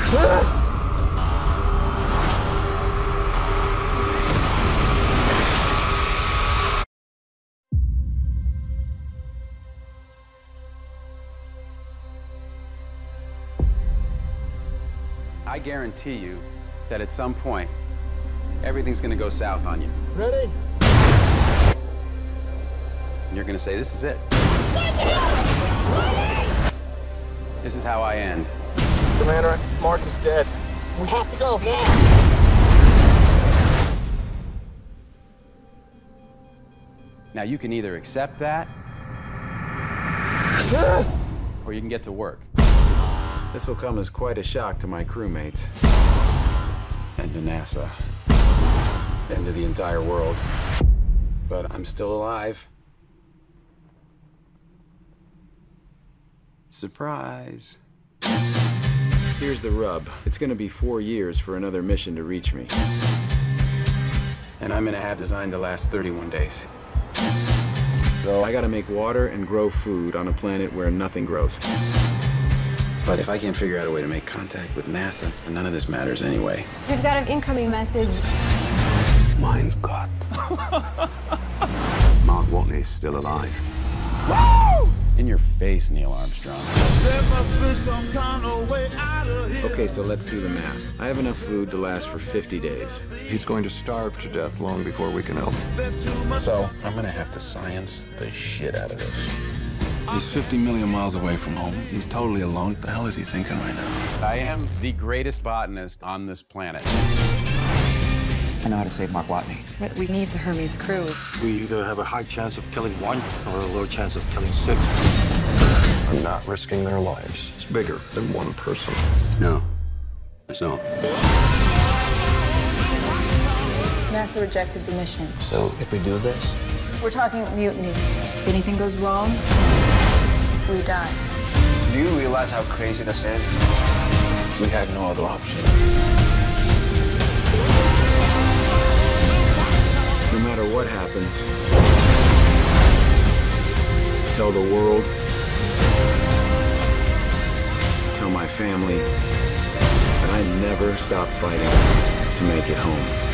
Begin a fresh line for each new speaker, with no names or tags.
I guarantee you that at some point, everything's gonna go south on you.
Ready?
And you're gonna say, this is it. This is how I end.
Commander, Mark is dead. We have to go now.
Now you can either accept that, or you can get to work. This will come as quite a shock to my crewmates, and to NASA, and to the entire world. But I'm still alive. Surprise. Here's the rub. It's gonna be 4 years for another mission to reach me. And I'm gonna have designed to last 31 days. So I gotta make water and grow food on a planet where nothing grows. But if I can't figure out a way to make contact with NASA, none of this matters anyway.
We've got an incoming message.
Mein Gott. Mark Watney's still alive.
Woo! In your face, Neil Armstrong.
There must be some kind of way out of here.
Okay, so let's do the math. I have enough food to last for 50 days.
He's going to starve to death long before we can help him.
So I'm gonna have to science the shit out of this.
He's 50 million miles away from home. He's totally alone. What the hell is he thinking right now?
I am the greatest botanist on this planet.
I know how to save Mark Watney.
But we need the Hermes crew.
We either have a high chance of killing one or a low chance of killing 6.
I'm not risking their lives. It's bigger than one person.
No, it's not.
NASA rejected the mission.
So if we do this,
We're talking mutiny. If anything goes wrong, we die.
do you realize how crazy this is? We had no other option.
No matter what happens, tell the world, tell my family that I never stop fighting to make it home.